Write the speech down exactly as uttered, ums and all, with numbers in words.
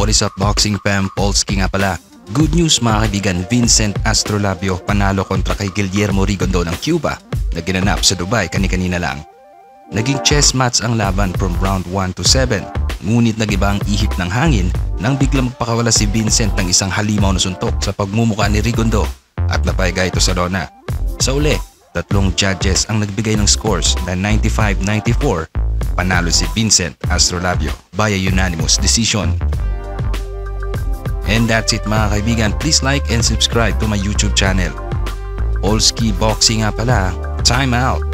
What is up boxing fam? Polski nga pala. Good news mga kaibigan, Vincent Astrolabio panalo kontra kay Guillermo Rigondeaux ng Cuba na ginanap sa Dubai kani-kanina lang. Naging chess match ang laban from round one to seven, ngunit nagiba ang ihip ng hangin nang biglang magpakawala si Vincent ng isang halimaw na suntok sa pagmumukha ni Rigondeaux at napaiga ito sa lona. Sa uli, tatlong judges ang nagbigay ng scores na ninety-five ninety-four, panalo si Vincent Astrolabio via unanimous decision. And that's it mga kaibigan, please like and subscribe to my YouTube channel. Polski Boxing nga pala, time out!